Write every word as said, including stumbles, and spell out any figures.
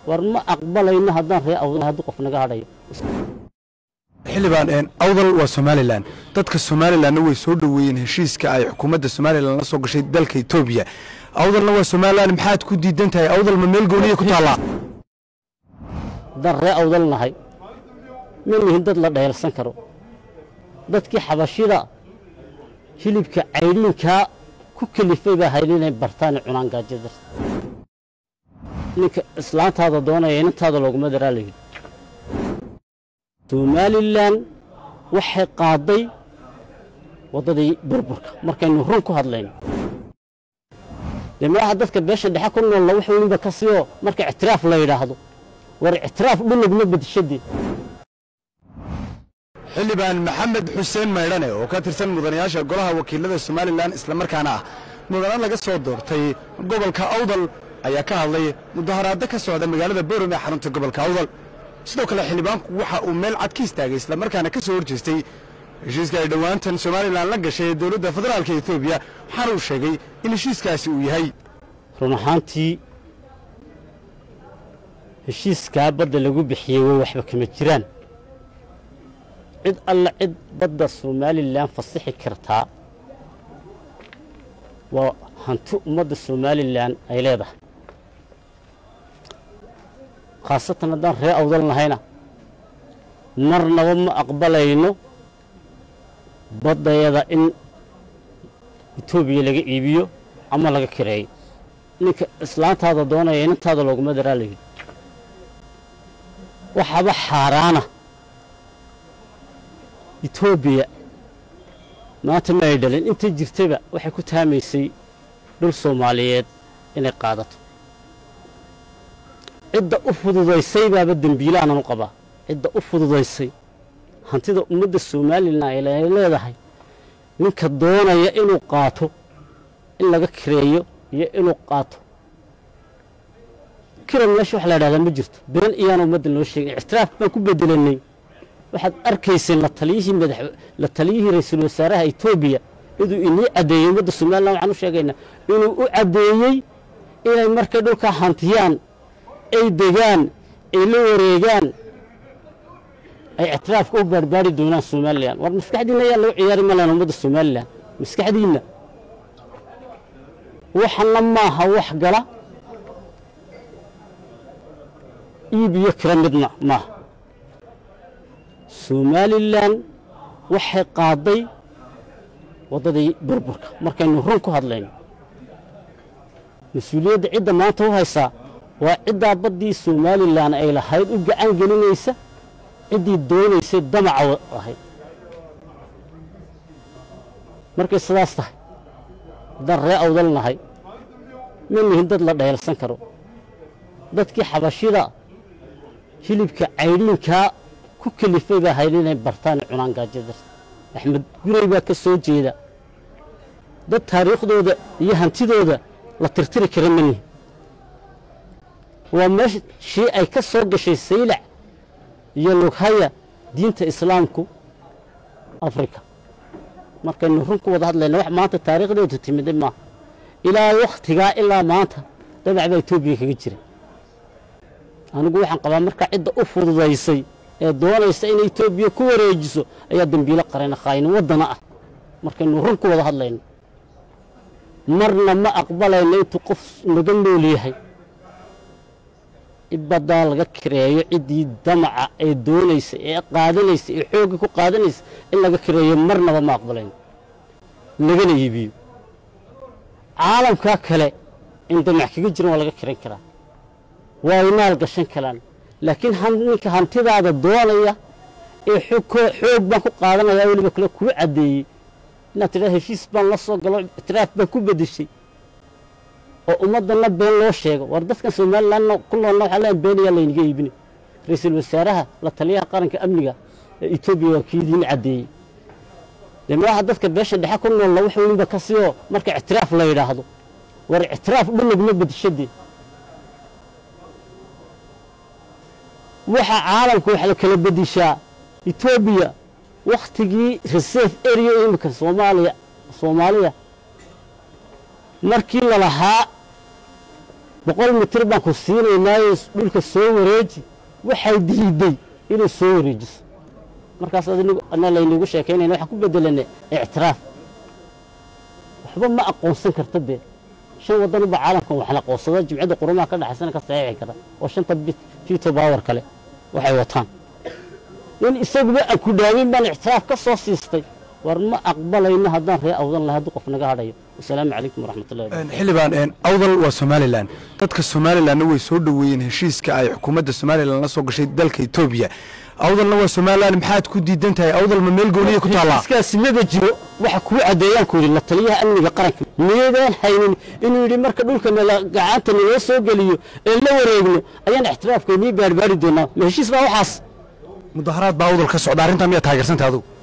warma aqbalayna haddaan ree awdal haddii qof naga hadhayo xildhibaan een awdal waa Somaliland dadka Somaliland way soo dhaweeyeen heshiiska ay xukuumadda Somaliland la soo gashay dalka Itoobiya awdalna waa Somaliland maxaad ku diidan tahay awdal ma meel gooniye ku taala dar ree awdal nahay meel dad la dheelsan karo dadkii xabashida hilibka cayrinka ku kalifay baa haylinay bartaan cunaan gaajada ninka islaantaada doonaya intaada loogu madaraalayo Somaliland waxay qaaday wadadii burburka markaynu run ku hadlayno lama dadka beesha dhexe ku nool waxa weynba ka siyo marka ictiraaf la yiraahdo war ictiraaf dhulugna badshadii xildhibaan maxamed xuseen maydhane oo ka tirsan mudanayaasha golaha wakiilada Somaliland isla markaana ah mudan laga soo doortay gobolka awdal ayaa ka hadlay mudaharaad ka socda magaalada Boorame ee xarunta gobolka awdal sidoo kale xildhibaanku waxa uu meel cad ka istaagay isla markaana ka soo horjeestay heshiiska ay dhawaantan Somaliland la gashay dawladda federaalka Itoobiya waxa uu sheegay in heshiiskaasi uu yahay run ahaantii heshiiska badda lagu bixiyay waxba kama jiraan cid alla cid badda Somaliland fasaxi kartaa waa hanti ummadda Somaliland ay leedahay khaasatan haddaan ree awdal nahayna marnaba ma aqbalayno baddayada in Itoobiya laga iibiyo ama laga kireeyo ninka islaantaada doonaya intaada loogu madaraalayo waxaba xaaraana Itoobiya maanta ma ay dhalin inta jirtaba waxay ku taamaysay dhul Soomaaliyeed inay qaadato cidda u fududaysay baaba dambiilaana u qaba cidda u fududaysay hantida ummadda Somaliland ay leedahay ninka doonaya inuu qaato in laga kireeyo iyo inuu qaato kiran meesha wax la yiraahdo ma jirto been iyana ummadda loo sheegay ictiraaf baan ku bedelanay waxaad arkayseen la taliyihii madax la taliyihii ra'iisul wasaaraha Itoobiya inuu inii cadeeyay ummadda Somaliland waxaan u sheegaynaa inuu u cadeeyay inay markay dhulka hantiyaan ay degaan ay la wareegaan ay ictiraafka u barbaari doonaan Somaliland war maskaxdiina ayaa loo ciyaari malaan ummadda Somaliland maskaxdiina waxana maaha wax gala iibiyo kiramidna maaha Somaliland waxay qaaday wadadii burburka markaynu run ku hadlayno mas'uuliyadda cidda maanta u haysa waa cidda badii Somaliland ay lahayd u gacan gelinaysa cidii doonaysa damaca ahayd markay sidaas tahay dar ree awdal nahay meel dad la dheelsan karo dadkii xabashida hilibka cayrinka ku kalifay baa haylinay bartaan cunaan gaajada Axmed Gurey baa ka soo jeeda dad taariikhdooda iyo hantidooda la tirtiri karin mani waa meeshii ay ka soo gashay saylac iyo lughaya diinta islaamku Afrika markaynu run ku wada hadlayno wax maanta taariikhdeedu timid ma ilaa waqtiga ilaa maanta dabacba Itoobiya kaga jira anigu waxaan qabaa marka cidda u fududaysay ee doonaysa in Itoobiya ku wareejiso ayaa dambiilo qaran qayn wadana ah markaynu run ku wada hadlayno marna ma aqbalayno intuu qof naga noolyahay ibada laga kireeyo cidii damaca ay doonaysa ee qaadanaysa ee xoog ku qaadanaysa in laga kireeyo marnaba ma aqbalayno lagana iibiyo caalamka kale in damac kaga jiro laga kiran karaa waa inaal gashan kalaan laakiin ninka hantidaada doonaya ee xoog xoog baan ku qaadanaya waliba kale ku cadeeyay inaad tiraahdo heshiis baan la soo galo ictiraaf baan ku bedeshay oo ummadana been loo sheego war dadka Somaliland kulloon waxa la beenaya la inaga iibin ra'iisul wasaaraha la taliyaha qaranka amniga ee Itoobiya waa kiidin cadeeyay lama dadka beesha dhexe ku nool waxa weynba ka siyo marka ictiraaf la yiraahdo war ictiraaf dhulugna badshadii waxa caalamku wax la kala bedishaa Itoobiya waqtigii reserve area imka Soomaaliya Soomaaliya markii la lahaa boqol mitir baan ku siinaynaayo dhulka soo wareeji waxay diiday inay soo wareejiso markaas adina laynagu sheekaynayna waxaan ku bedelanay ictiraaf waxba ma aqoonsan karta dee shan waddan ba caalamkan wax la qoonsada jimcada qurumaha ka dhaxaysan ka saxiixi kara oo shanta veto power kale waxay wataan in isaguba aan ku dhaawin baan ictiraaf ka soo siistay war ma aqbalayno haddaan ree awdan lahayd qof naga hadhayo assalaamu calaykum waraxmatullahi wabarakatuh xildhibaan awdal waa somalilan dadka somalilanna way soo dhoweeyeen heshiiska ay xukuumadda somalilan la soo gashay dalka etoobiya awdalna waa somalilan maxaad ku diidan tahay awdal ma meel gooniya ku taallaa iskaasi maba jiro waxa kuu caddeeyaan ku yidhi la taliyaha amniga qaranka miyadaan haynin inuu yidhi marka dhulka gacanta naloo soo geliyo ee la wareegno ayaan ixtiraafkeennii baarbaari doonaa ma heshiis baa waxaas mudaharaad baa awdal ka socda arrintaa miyaad taageersantahay adugu